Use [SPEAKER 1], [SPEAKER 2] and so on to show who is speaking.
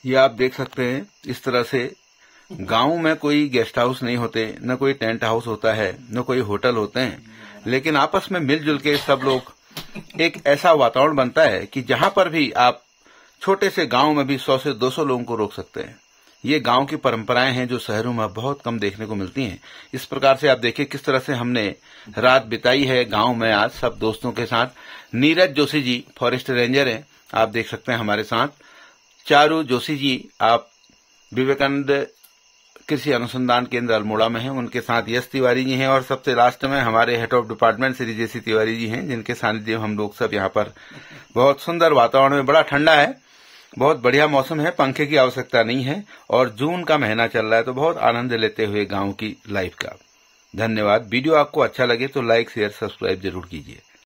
[SPEAKER 1] ये आप देख सकते हैं इस तरह से गांव में कोई गेस्ट हाउस नहीं होते, न कोई टेंट हाउस होता है, न कोई होटल होते हैं, लेकिन आपस में मिलजुल के सब लोग एक ऐसा वातावरण बनता है कि जहां पर भी आप छोटे से गांव में भी 100 से 200 लोगों को रोक सकते हैं। ये गांव की परंपराएं हैं जो शहरों में बहुत कम देखने को मिलती हैं। इस प्रकार से आप देखिए किस तरह से हमने रात बिताई है गांव में आज सब दोस्तों के साथ। नीरज जोशी जी फॉरेस्ट रेंजर हैं, आप देख सकते हैं हमारे साथ। चारू जोशी जी आप विवेकानंद कृषि अनुसंधान केंद्र अल्मोड़ा में हैं, उनके साथ यश तिवारी जी हैं, और सबसे लास्ट में हमारे head of department Shri J C Tiwari ji हैं, जिनके सानिध्य में हम लोग सब यहाँ पर बहुत सुंदर वातावरण में, बड़ा ठंडा है, बहुत बढ़िया मौसम है, पंखे की आवश्यकता नहीं है और जून का महीना चल रहा है, तो बहुत आनंद लेते हुए गांव की लाइफ का। धन्यवाद। वीडियो आपको अच्छा लगे तो लाइक शेयर सब्सक्राइब जरूर कीजिए।